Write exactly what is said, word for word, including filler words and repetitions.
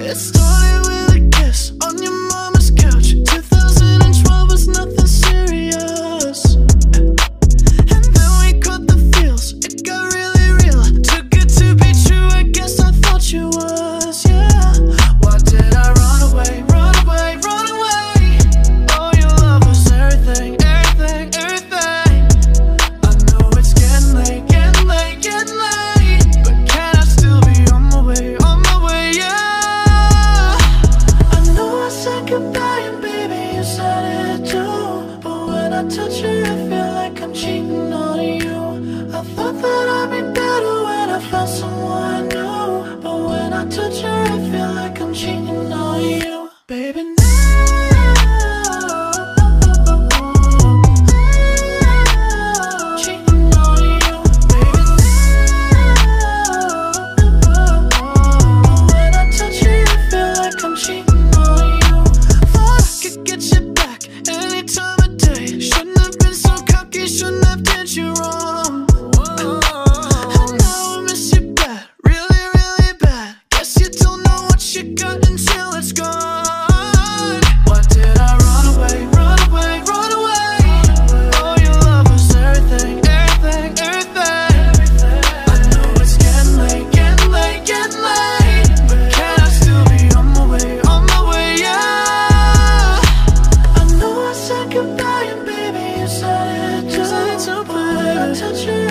It started with a kiss on your mama's couch. two thousand twelve was nothing serious. And then we caught the feels, it got really real. Too good to be true, I guess I thought you was, yeah. Why did I run away, run away, run away? Oh, your love was everything, everything, everything. I know it's getting late, getting late, getting late, but can I still be on my way, on my way, yeah. I know I said goodbye and baby you said it too, but when I touch you I feel like I'm cheating on you. I thought that I'd be better when I found someone new, but when I touch her I feel like I'm cheating on you. Baby now, cheating on you. Baby now, when I touch you I feel like I'm cheating on you. Thought I could get you back any time of day. Shouldn't have been so cocky, shouldn't have did you wrong. And now I miss you bad, really, really bad. Guess you don't know what you got until it's gone. Why did I run away, run away, run away? Oh, your love was everything, everything, everything. I know it's getting late, getting late, getting late, but can I still be on my way, on my way, yeah. I know I said goodbye and baby you said it too, but when I touch you